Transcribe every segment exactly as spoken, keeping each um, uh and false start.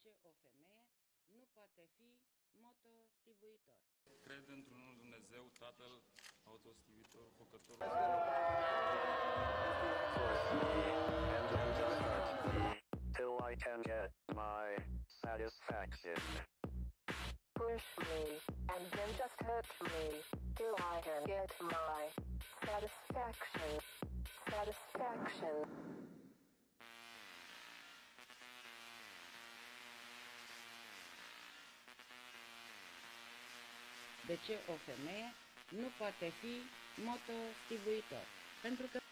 ce o femeie nu poate fi motostivuitor? Cred într-unul Dumnezeu, Tatăl, autostivitor, făcător. Till I can get my satisfaction. Push me, and then just hurt me, till I can get my satisfaction. Satisfaction. De ce o femeie nu poate fi motostivuitor? Pentru că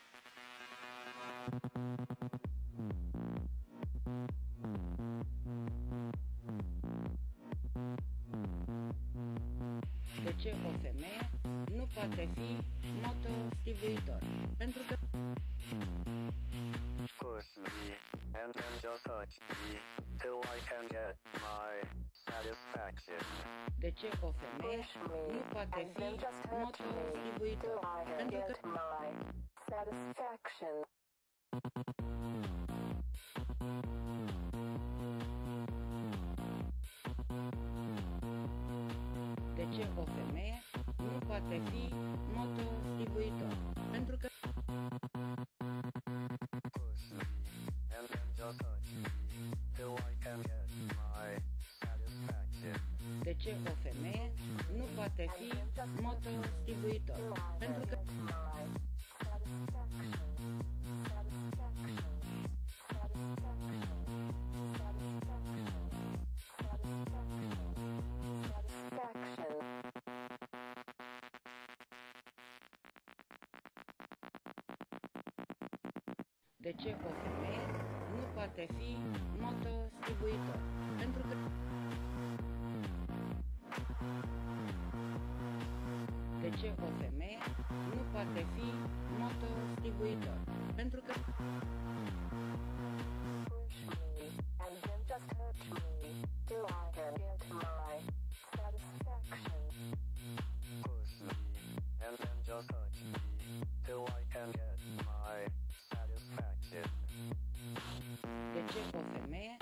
De ce o femeie nu poate fi motostivuitor? Pentru că Push me, and then just touch me, till I can get my satisfaction. De ce o femeie Push me, nu poate and fi then just hurt me, motostivuitor? till I can Pentru get că my satisfaction. De ce o femeie nu poate fi motostivuitor? Pentru că Push me, and then just touch me, till I can get my satisfaction. De ce o femeie nu poate fi motostivuitor? Pentru că De ce o femeie nu poate fi motostivuitor? Pentru că De ce o femeie nu poate fi motostivuitor? Pentru că Push me, and then just hurt me, till I can get my satisfaction. Push me, and then just touch me, till I can get my satisfaction. De ce o femeie